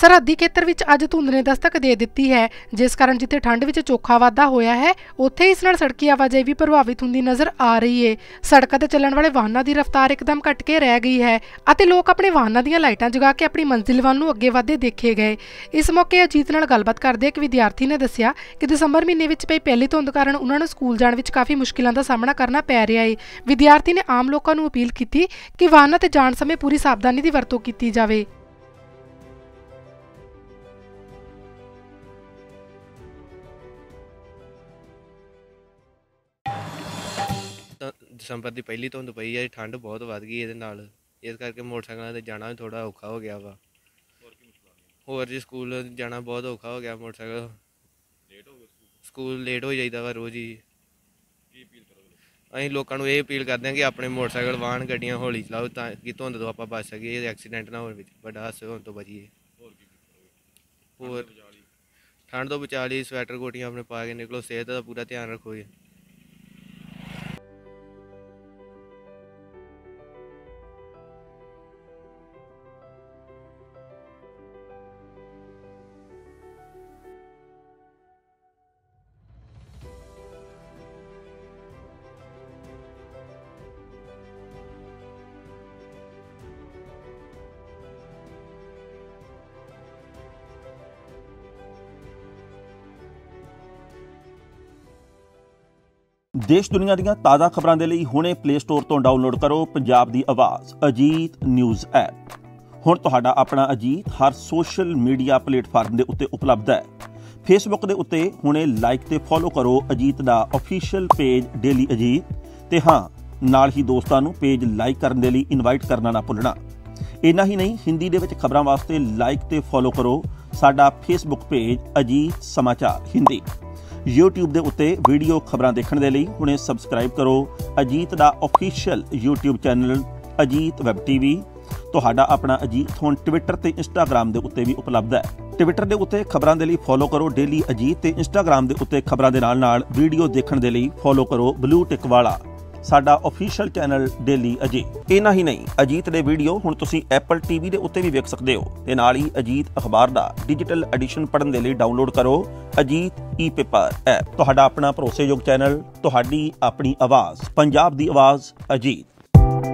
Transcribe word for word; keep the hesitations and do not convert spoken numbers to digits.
सरहदी खेतर विच अज धुंद ने दस्तक दे दित्ती है, जिस कारण जिथे ठंड विच चोखा वाधा होया है उत्थे इस नाल सड़की आवाजाही भी प्रभावित हुंदी नज़र आ रही है। सड़कों ते चलण वाले वाहनों की रफ्तार एकदम घट के रह गई है अते लोग अपने वाहनों दीयां लाइटां जगा के अपनी मंजिल वाल नूं अगे वधदे देखे गए। इस मौके अजीत नाल गलबात करदे एक विद्यार्थी ने दस्सिया कि दिसंबर महीने विच पई पहली धुंद कारण उन्हां नूं स्कूल जाण विच काफ़ी मुश्किलों का सामना करना पै रिहा है। विद्यार्थी ने आम लोगों नूं अपील की कि वाहनों ते जाण समय पूरी सावधानी की वरतों की जाए। ਦਸੰਬਰ ਦੀ ਪਹਿਲੀ ਧੁੰਦ ਪਈ ਹੈ, ਠੰਡ ਬਹੁਤ ਵੱਧ ਗਈ ਇਹਦੇ ਨਾਲ, ਇਸ ਕਰਕੇ ਮੋਟਰਸਾਈਕਲਾਂ 'ਤੇ ਜਾਣਾ ਵੀ ਥੋੜ੍ਹਾ ਔਖਾ ਹੋ ਗਿਆ ਵਾ। ਹੋਰ ਜੀ ਸਕੂਲ ਜਾਣਾ ਬਹੁਤ ਔਖਾ ਹੋ ਗਿਆ, ਮੋਟਰਸਾਈਕਲ ਲੇਟ ਹੋ ਗਿਆ, ਸਕੂਲ ਲੇਟ ਹੋ ਜਾਈਦਾ ਵਾ ਰੋਜ਼ ਹੀ। ਅਸੀਂ ਲੋਕਾਂ ਨੂੰ ਇਹ ਅਪੀਲ ਕਰਦੇ ਹਾਂ ਕਿ ਆਪਣੇ ਮੋਟਰਸਾਈਕਲ ਵਾਹਨ ਗੱਡੀਆਂ ਹੌਲੀ ਚਲਾਓ ਤਾਂ ਕਿ ਧੁੰਦ ਤੋਂ ਆਪਾਂ ਬਚ ਸਕੀਏ, ਐਕਸੀਡੈਂਟ ਨਾ ਹੋਣ ਵਿੱਚ ਵੱਡਾ ਹਾਦਸੇ ਹੋਣ ਤੋਂ ਬਚੀਏ। ਹੋਰ ਠੰਡ ਤੋਂ ਬਚਾ ਲਈ ਸਵੈਟਰ ਕੋਟੀਆਂ ਆਪਣੇ ਪਾ ਕੇ ਨਿਕਲੋ, ਸਿਹਤ ਦਾ ਪੂਰਾ ਧਿਆਨ ਰੱਖੋ ਜੀ। देश दुनिया ਦੀਆਂ ਤਾਜ਼ਾ ਖਬਰਾਂ ਦੇ ਲਈ ਹੁਣੇ ਪਲੇ ਸਟੋਰ ਤੋਂ ਡਾਊਨਲੋਡ ਕਰੋ ਪੰਜਾਬ ਦੀ ਆਵਾਜ਼ ਅਜੀਤ ਨਿਊਜ਼ ਐਪ। ਹੁਣ ਤੁਹਾਡਾ ਆਪਣਾ ਅਜੀਤ ਹਰ ਸੋਸ਼ਲ ਮੀਡੀਆ ਪਲੇਟਫਾਰਮ ਦੇ ਉੱਤੇ ਉਪਲਬਧ ਹੈ। ਫੇਸਬੁੱਕ ਦੇ ਉੱਤੇ ਹੁਣੇ ਲਾਈਕ ਤੇ ਫੋਲੋ ਕਰੋ ਅਜੀਤ ਦਾ ਅਫੀਸ਼ੀਅਲ ਪੇਜ ਡੇਲੀ ਅਜੀਤ ਤੇ ਹਾਂ ਨਾਲ ਹੀ ਦੋਸਤਾਂ ਨੂੰ ਪੇਜ ਲਾਈਕ ਕਰਨ ਦੇ ਲਈ ਇਨਵਾਈਟ ਕਰਨਾ ਨਾ ਭੁੱਲਣਾ। ਇੰਨਾ ਹੀ ਨਹੀਂ, ਹਿੰਦੀ ਦੇ ਵਿੱਚ ਖਬਰਾਂ ਵਾਸਤੇ ਲਾਈਕ ਤੇ ਫੋਲੋ ਕਰੋ ਸਾਡਾ ਫੇਸਬੁੱਕ ਪੇਜ ਅਜੀਤ ਸਮਾਚਾਰ ਹਿੰਦੀ। यूट्यूब के उत्ते वीडियो खबरां देखने के लिए हुणे सबसक्राइब करो अजीत का official YouTube channel Ajit web TV. तुहाडा अपना अजीत हुण ट्विटर ते इंस्टाग्राम के उत्ते भी उपलब्ध है। ट्विटर के उत्ते खबरां दे लई फॉलो करो डेली अजीत ते इंस्टाग्राम के उत्ते खबरां दे नाल नाल वीडियो देखने के लिए फॉलो करो ब्लू टिक वाला साडा ऑफिशियल चैनल डेली अजीत। इना ही नहीं, अजीत दे वीडियो हुण तुसीं एप्पल टीवी दे उत्ते भी वेख सकदे हो ते नाल ही अजीत अखबार दा डिजिटल एडिशन पढ़न दे लई डाउनलोड करो अजीत ई पेपर ऐप। तुहाडा अपना भरोसेयोग चैनल, तुहाडी अपनी आवाज़, पंजाब दी आवाज़ अजीत।